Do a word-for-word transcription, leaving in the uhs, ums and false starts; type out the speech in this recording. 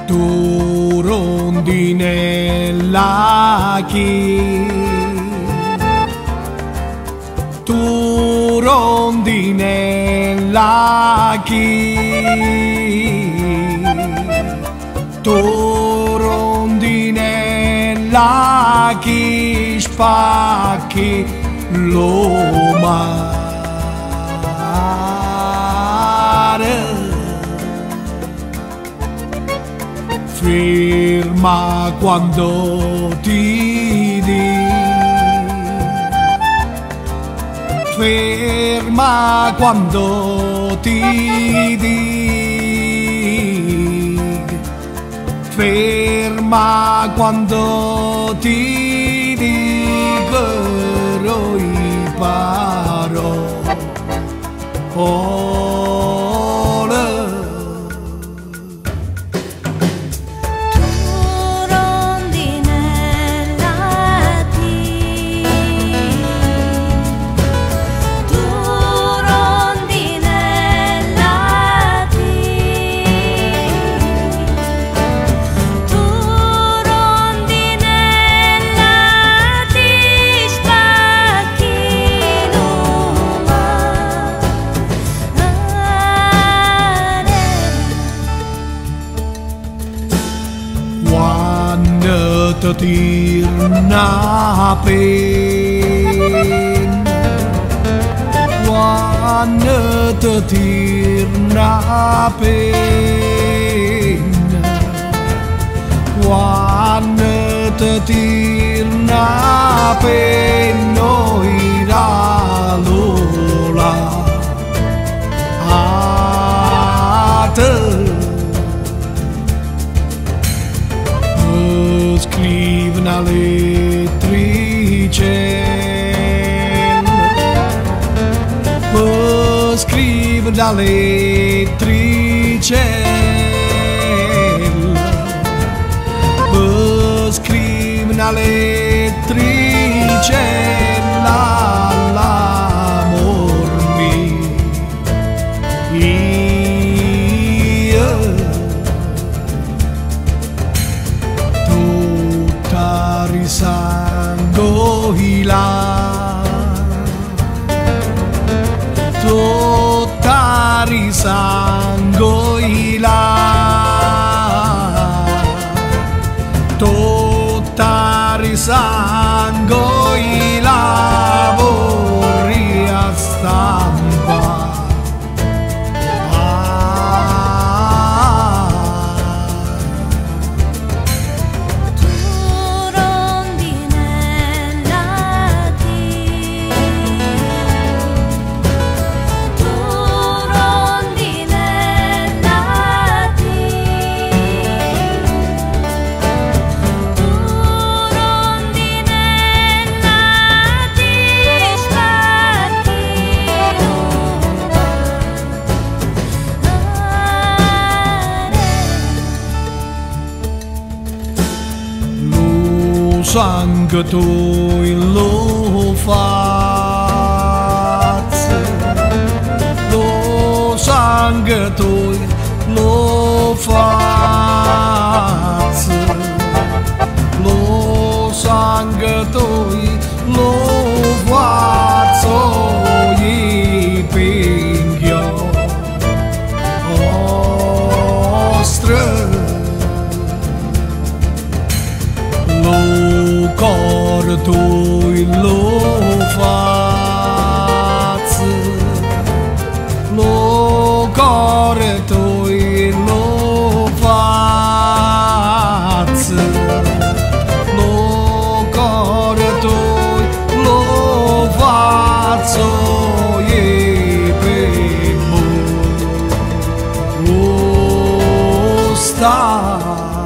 Tu rondinella chi, tu rondinella chi, tu rondinella chi spacchi lo mare. Ferma quando ti di, ferma quando ti di, ferma quando ti dico i parole. Quando tirna pen, quando tirna pen, quando tirna pen, noi la lula a te. Scrive una lettrice, scrive una lettrice, scrive una lettrice, l'amor mio. Sango hila, totari sango hila, totari sango hila, vorrei stampa. Sangue tu lo fazzi, lo sangue tu lo fazzi, lo sangue tu lo fazzo i pinghio ostre. Cor tu lo fazzi, lo cor tu lo fazzi, lo cor tu lo fazzo e per mo lo sta.